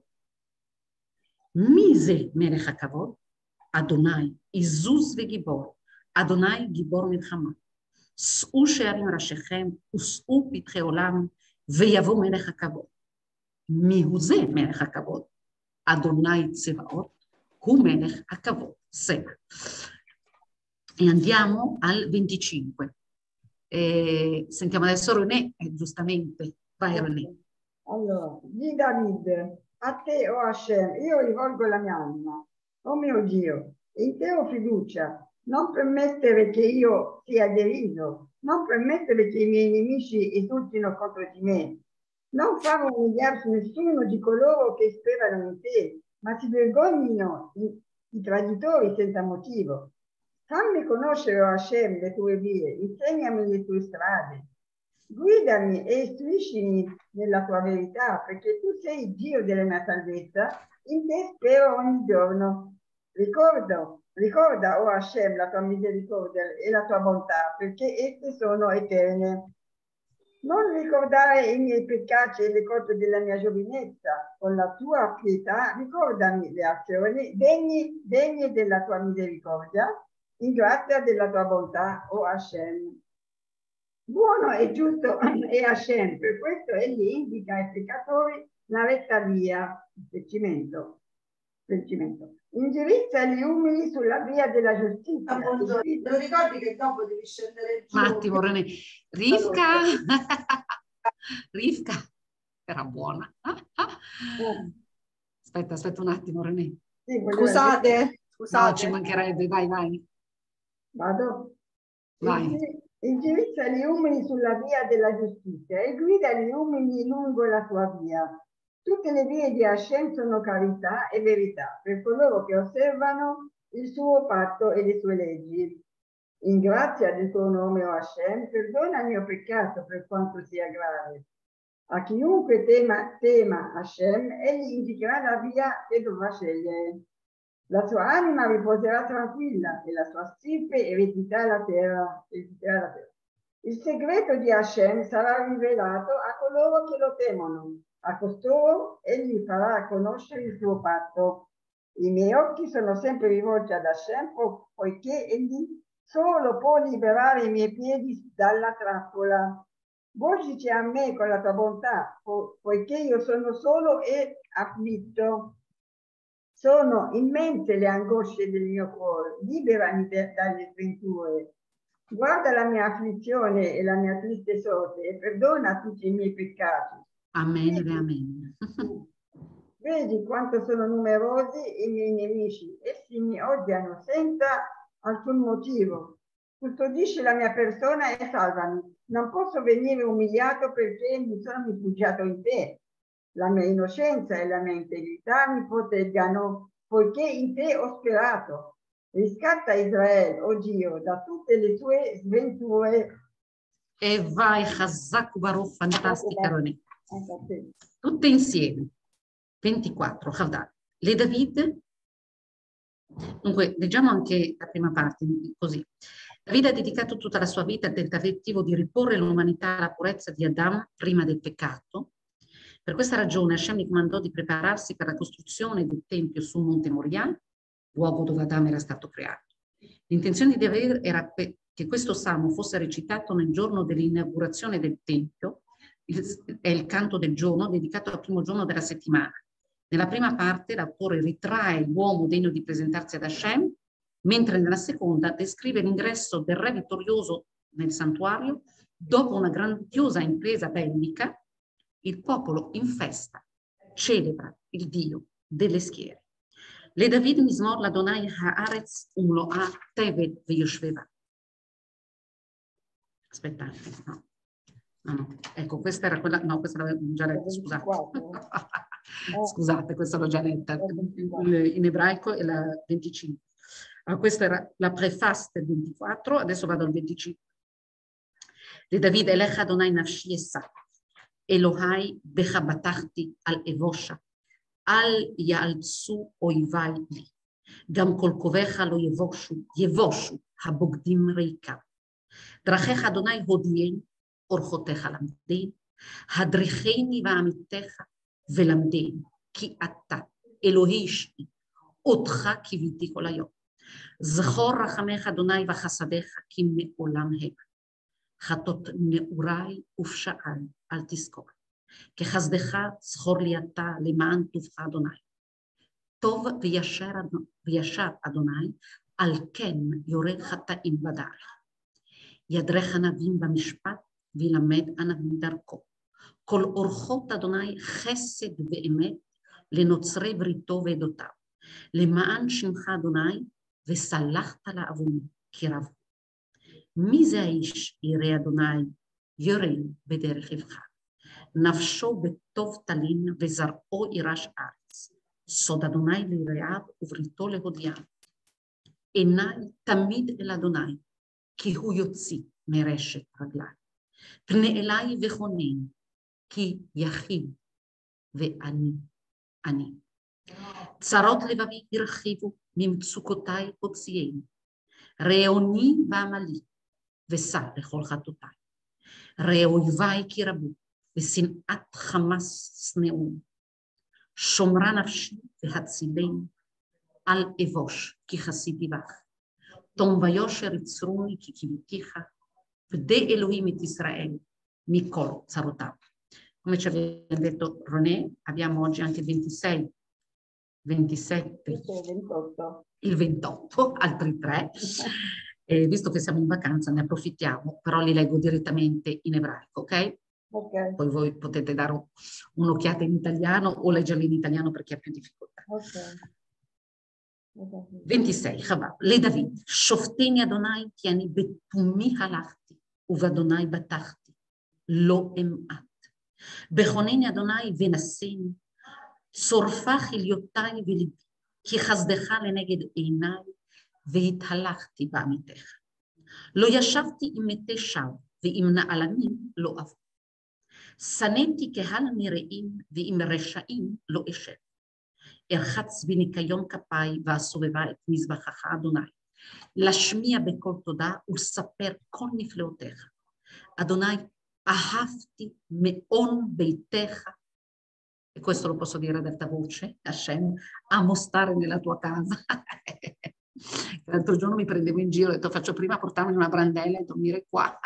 מי זה מלך הכבוד? אדוני, עזוז וגיבור, אדוני גיבור מלחמה. שאו שערים ראשיכם ושאו פתחי עולם, ויבוא מלך הכבוד. מי הוא זה מלך הכבוד? Adonai Tsevaot, הוא מלך הכבוד. Sena. E andiamo al 25. Sentiamo adesso René, giustamente. Vai René. Allora, di David, a te, o Hashem, io rivolgo la mia anima. Oh mio Dio, in te ho fiducia. Non permettere che io sia deriso. Non permettere che i miei nemici esultino contro di me. Non far umiliare nessuno di coloro che sperano in te, ma si vergognino i traditori senza motivo. Fammi conoscere, o Hashem, le tue vie, insegnami le tue strade. Guidami e istruiscimi nella tua verità, perché tu sei il Dio della mia salvezza, in te spero ogni giorno. Ricorda, o Hashem, la tua misericordia e la tua bontà, perché esse sono eterne. Non ricordare i miei peccati e le colpe della mia giovinezza. Con la tua pietà ricordami le azioni degne della tua misericordia, in grazia della tua bontà, o Hashem. Buono e giusto è Hashem, per questo egli indica ai peccatori la retta via, il cimento. Indirizza gli umili sulla via della giustizia. Lo ricordi che dopo devi scendere giù? Un attimo René. Rivka. Rivka era buona. Aspetta un attimo René. Sì, Scusate. No, ci mancherebbe, vai. Vado? Vai. Indirizza gli umili sulla via della giustizia e guida gli umili lungo la tua via. Tutte le vie di Hashem sono carità e verità per coloro che osservano il suo patto e le sue leggi. In grazia del tuo nome, o Hashem, perdona il mio peccato per quanto sia grave. A chiunque tema Hashem, egli indicherà la via che dovrà scegliere. La sua anima riposerà tranquilla e la sua stirpe erediterà la terra. Il segreto di Hashem sarà rivelato a coloro che lo temono. A costoro egli farà conoscere il suo patto. I miei occhi sono sempre rivolti ad Hashem, poiché egli solo può liberare i miei piedi dalla trappola. Volgiti a me con la tua bontà, poiché io sono solo e afflitto. Sono immense le angosce del mio cuore, liberami dalle sventure. Guarda la mia afflizione e la mia triste sorte e perdona tutti i miei peccati. Amen e amen. Vedi quanto sono numerosi i miei nemici, essi mi odiano senza alcun motivo. Custodisci la mia persona e salvami. Non posso venire umiliato perché mi sono rifugiato in te. La mia innocenza e la mia integrità mi proteggano, poiché in te ho sperato. Riscatta Israele, oh Dio, da tutte le sue sventure. E vai, Chazak Baruch, fantastica René. Tutte insieme. 24, Chavdal. Le David. Dunque, leggiamo anche la prima parte, così. David ha dedicato tutta la sua vita al tentativo di riporre l'umanità alla purezza di Adam prima del peccato. Per questa ragione Hashem gli comandò di prepararsi per la costruzione del Tempio sul Monte Moria, luogo dove Adam era stato creato. L'intenzione di David era che questo salmo fosse recitato nel giorno dell'inaugurazione del Tempio, è il canto del giorno dedicato al primo giorno della settimana. Nella prima parte l'autore ritrae l'uomo degno di presentarsi ad Hashem, mentre nella seconda descrive l'ingresso del re vittorioso nel santuario dopo una grandiosa impresa bellica. Il popolo in festa celebra il Dio delle schiere. Le David Mizmor l'Adonai haaretz umloa tevet veyoshveva. Aspettate, no. Ecco, questa era quella, no, questa l'avevo già letta, scusate. Scusate, questa l'ho già letta, in ebraico è la 25. Allora, questa era la preface del 24, adesso vado al 25. Le David Elecha Adonai nafshi esa, Elohai becha batachti al evosha, al yalzu oivai li, gam kol kovecha lo yevoshu habogdim reika. Drachecha Adonai hodien, orchotecha lamdin, hadricheni va'amitecha, ולמדני, כי אתה, אלוהי אשתי, אותך קיוויתי כל היום. זכור רחמך אדוני וחסדיך, כי מעולם הם. חטאות נעוריי ופשעי, אל תזכור. כחסדך זכור לי אתה למען טובך אדוני. טוב וישר אדוני, על כן יורה חטאים בדרך. ידרך ענבים במשפט, וילמד ענבים דרכו. כל אורחות אדוני חסד ואמת, לנוצרי בריתו ועדותיו. למען שמך אדוני, וסלחת לעווני כי רב. מי זה האיש ירא אדוני, יורה בדרך יבחר. נפשו בטוב תלין, וזרעו ירש ארץ. סוד אדוני ליראיו, ובריתו להודיעם. עיניי תמיד אל אדוני, כי הוא יוציא מרשת רגליי. פנה אליי וחונן, כי יחיד ואני אני. צרות לבבי הרחיבו, ממצוקותיי הוציאני. ראוני ועמלי, ושא לכל חטאותיי. ראה אויביי כי רבו, ושנאת חמס שנאום. שומרה נפשי והצילני, אל אבוש כי חסיתי בך. תום ויושר יצרוני כי קיוויתיך, פדי Elohim את ישראל מכל צרותיו. Come ci aveva detto René, abbiamo oggi anche il 26, 27, il 28, altri 3. E visto che siamo in vacanza ne approfittiamo, però li leggo direttamente in ebraico, ok? Ok. Poi voi potete dare un'occhiata in italiano o leggerli in italiano per chi ha più difficoltà. Ok. 26, חווה, לדוד, שופטני אדוני כי אני בתומי הלכתי ובאדוני בטחתי, לא אמעט. בכונני אדוני ונשני, צורפה כליותיי וליבי, כי חסדך לנגד עיניי והתהלכתי בעמיתך. לא ישבתי עם מתי שווא ועם נעלמים לא אבוא. שנאתי קהל מרעים ועם רשעים לא אשב. ארחץ בניקיון כפיי ואסובבה את מזבחך אדוני. להשמיע בקול תודה ולספר כל נפלאותיך. אדוני, ahavti meon beitecha, e questo lo posso dire ad alta voce, Hashem, amo stare nella tua casa. L'altro giorno mi prendevo in giro, ho detto faccio prima portarmi una brandella e dormire qua.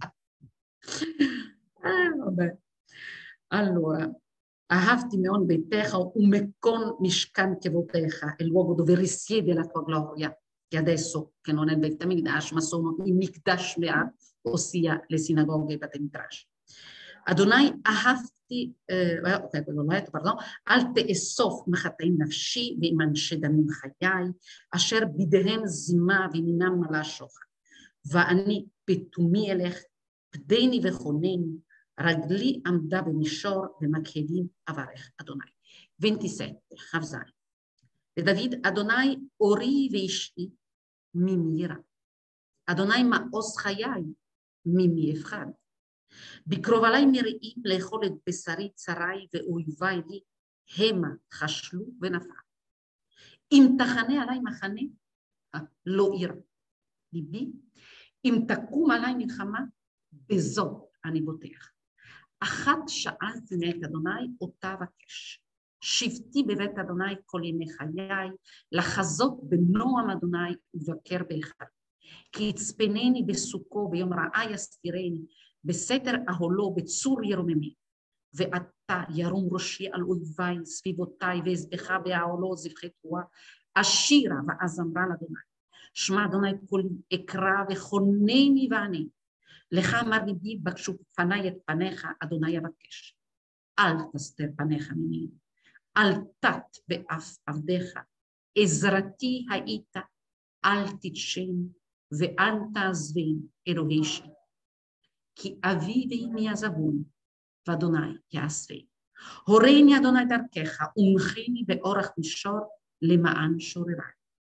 Vabbè. Allora, ahavti meon beitecha umekon mishkan kevotecha, è il luogo dove risiede la tua gloria, che adesso, che non è il Beit Hamikdash, ma sono i Mikdash Me'at, ossia le sinagoghe e i Beit Midrash. Adonai ahavti, ok, quello l'ho detto, pardon, al te'esof mechataim nafshi ve'im shedamim chayai, asher bidehem zima ve'minam malashocha, va'ani petumi elech, pdeni vechoneni, ragli amda b'mishor ve'makhedim avarech Adonai. 27, Chavzai. ודוד, אדוני אורי ואשתי, ממי יירא. אדוני מעוז חיי, ממי אפחד. בקרוב עלי מרעים לאכול את בשרי צרי ואויבי לי, המה חשלו ונפל. אם תחנה עלי מחנה, לא יירא. ליבי, אם תקום עלי מלחמה, בזאת אני בוטח. אחת שאלתי מאת אדוני, אותה אבקש. שבתי בבית אדוני כל ימי חיי, לחזות בנועם אדוני ובקר בהיכל. כי יצפנני בסוכו ביום רעה יסתירני, בסתר אהלו בצור ירוממי. ועתה ירום ראשי על אויבי סביבותיי, ואזבחה באהלו זבחי תרועה, אשירה ואזמרה לאדוני. שמע אדוני קולי, אקרא וכונני וענה. לך אמר ליבי, בקשו פניי את פניך, אדוני אבקש. אל תסתר פניך ממני. אל תת באף עבדיך, עזרתי היית, אל תדשן ואל תעזבן אלוהי שלי. כי אבי ואמי עזבוני, ואדוני יעזבני. הורני אדוני דרכך, ומחני באורח מישור למען שוררי.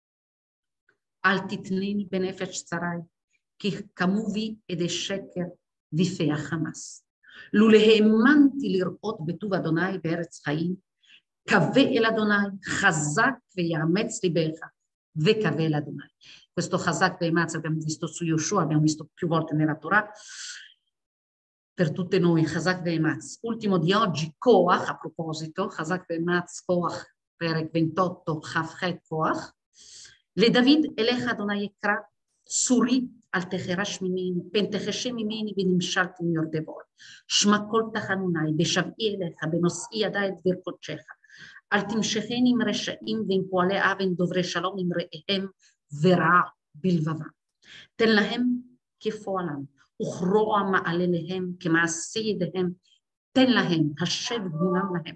אל תתנני בנפש צרי, כי קמו בי עדי שקר ופי החמאס. לולא האמנתי לראות בטוב אדוני בארץ חיים, cave el Adonai, chazak ve'yametz libecha, ve'cave el Adonai. Questo chazak ve'yametz abbiamo visto su Yoshua, abbiamo visto più volte nella Torah, per tutte noi, Chazak ve'ematz. Ultimo di oggi, Koach, a proposito, Chazak ve'ematz, Koach, perek 28, Chavchet Koach. Le David, Elecha Adonai Ekra, Suri, al Techerash Mimini, Pentecheshe Mimini, Vinimshalti Miordevor. Shmakol Tachanunai, Beshav'i Elecha, Benos'i Adai et Virkochecha. Al Timshecheni im Reshaim, Vim Poale Aven Dovre Shalom im Re'ehem, Vera Bilvava. תן להם כפועלם, וכרוע מעלליהם כמעשה ידיהם, תן להם, השב גבולם להם.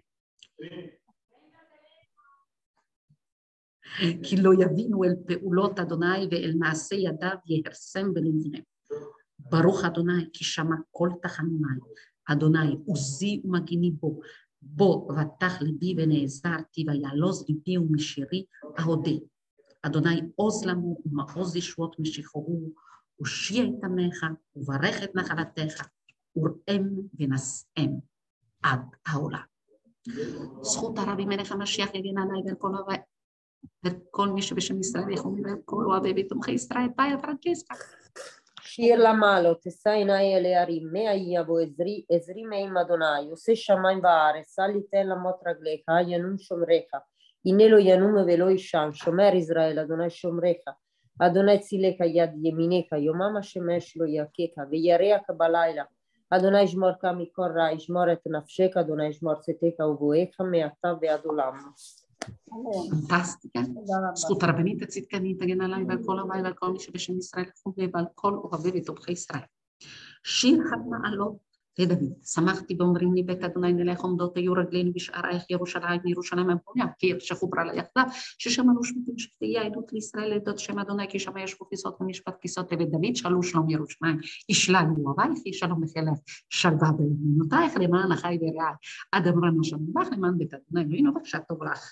כי לא יבינו אל פעולות אדוני ואל מעשה ידיו יהרסם בלבביהם. ברוך אדוני כי שמע כל תחנוני, אדוני עוזי ומגיני בו, בו בטח ליבי ונעזרתי ויעלוז ליבי ומשירי אהודה. אדוני עוז לנו ומעוז ישועות משיחוהו, הושיע את עמך וברך את נחלתך, וראם ונשאם עד העולם. זכות הרבי מלך המשיח יגן עליי וכל מי שבשם ישראל יכולים כל אוהבי ותומכי ישראל, פאיה פרנצ'סקה. שיר למעלות, אשא עיניי אל ההרים, מה יבוא עזרי מעם אדוני, עושה שמיים וארץ, אל יתן למוט רגליך, ינום שומריך. הנה לא ינום ולא יישן, שומר ישראל, אדוני שומריך, אדוני צילך יד ימינך, יומם השמש לא יכך, וירח בלילה, אדוני ישמורך מכל רע, ישמור את נפשך, אדוני ישמור צאתך ובואך מעתה ועד עולם. פנטסטיקה, זכות הרבנית הצדקנית תגן עליי ועל כל הווי ועל כל מי שבשם ישראל חוגג ועל כל אוהבי ותומכי ישראל. שיר המעלות לדוד, שמחתי באומרים לי בית אדוני נלך עומדות היו רגלינו בשערייך ירושלים, ירושלים המפוניה, קיר שחוברה לה יחדיו, ששם אנו שמותים שתהיה עדות לישראל לעדות שם אדוני, כי שם ישבו כיסאות ומשפט כיסאות לבית דוד, שאלו שלום ירושלים, ישלג אוהבייך, שלום מחילך, שלווה באמונותייך, למען החי ורעי, עד אמרנו שם בך, למען בית אדוני אלוהינו, בבקשה טוב לך.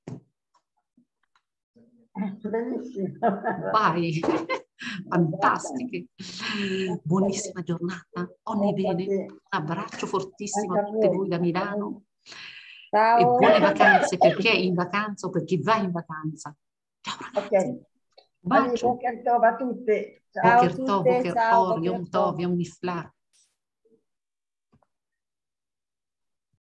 Vai, fantastiche, buonissima giornata, ogni bene, un abbraccio fortissimo a tutte voi da Milano. Ciao. E buone vacanze per chi è in vacanza o per chi va in vacanza. Ciao ragazzi, bacio. Boker tov a tutte. Ciao a Boker tov, tutte, Boker ciao, Or, Boker Yom Tov, Yom Nifla.